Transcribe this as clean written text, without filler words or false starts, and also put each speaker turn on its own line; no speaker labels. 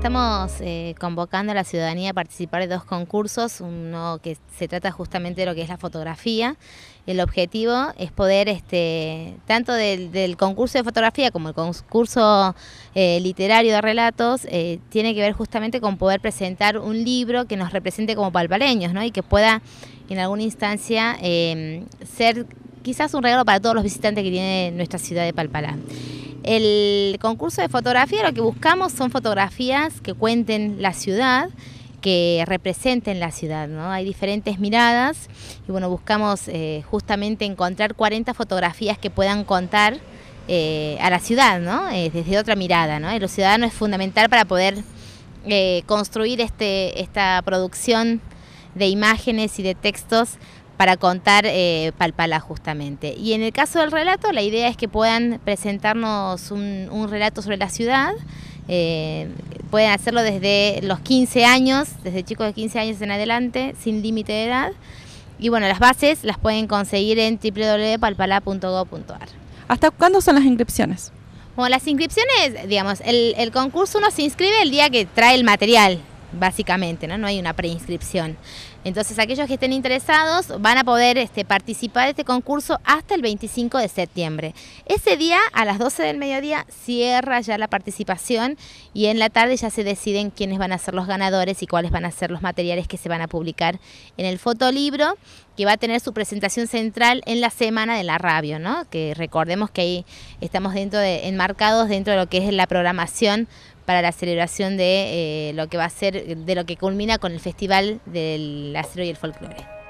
estamos convocando a la ciudadanía a participar de dos concursos, uno que se trata justamente de lo que es la fotografía. El objetivo es poder, tanto del concurso de fotografía como el concurso literario de relatos, tiene que ver justamente con poder presentar un libro que nos represente como palpaleños, ¿no? Y que pueda en alguna instancia ser quizás un regalo para todos los visitantes que tiene nuestra ciudad de Palpalá. El concurso de fotografía, lo que buscamos son fotografías que cuenten la ciudad, que representen la ciudad, ¿no? Hay diferentes miradas y bueno, buscamos justamente encontrar 40 fotografías que puedan contar a la ciudad, ¿no? Desde otra mirada, ¿no? Y lo ciudadano es fundamental para poder construir esta producción de imágenes y de textos para contar Palpalá justamente. Y en el caso del relato, la idea es que puedan presentarnos un relato sobre la ciudad. Pueden hacerlo desde los 15 años, desde chicos de 15 años en adelante, sin límite de edad. Y bueno, las bases las pueden conseguir en www.palpalá.gov.ar.
¿Hasta cuándo son las inscripciones?
Bueno, las inscripciones, digamos, el concurso uno se inscribe el día que trae el material, básicamente, ¿no? No hay una preinscripción. Entonces aquellos que estén interesados van a poder participar de este concurso hasta el 25 de septiembre. Ese día a las 12 del mediodía cierra ya la participación y en la tarde ya se deciden quiénes van a ser los ganadores y cuáles van a ser los materiales que se van a publicar en el fotolibro, que va a tener su presentación central en la Semana de la Radio, ¿no? Que recordemos que ahí estamos enmarcados dentro de lo que es la programación para la celebración de lo que va a ser, de lo que culmina con el Festival del Acero y el Folclore.